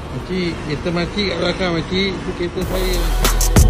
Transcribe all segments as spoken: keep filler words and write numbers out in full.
Makcik, kereta makcik kat belakang makcik. Itu kereta saya makcik.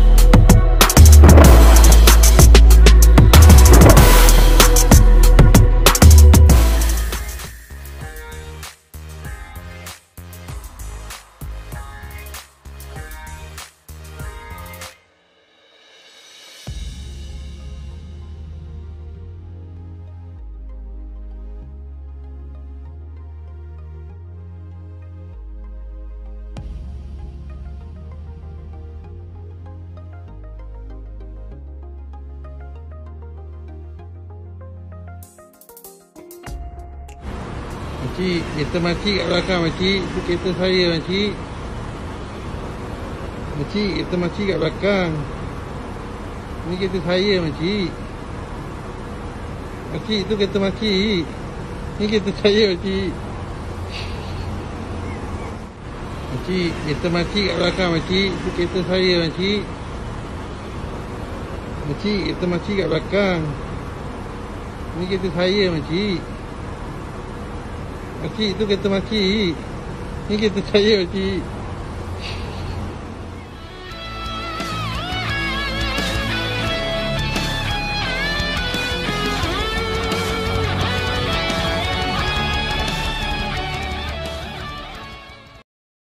Makcik, kereta makcik kat belakang makcik. Itu kereta saya makcik. Makcik, kereta makcik kat belakang. Ini kereta saya makcik. Makcik, itu kereta makcik. Ini kereta saya makcik. Makcik, kereta makcik kat belakang makcik. Itu kereta saya makcik. Makcik, kereta makcik kat belakang. Ini kereta saya makcik. Makcik, itu kereta makcik. Ini kereta saya makcik.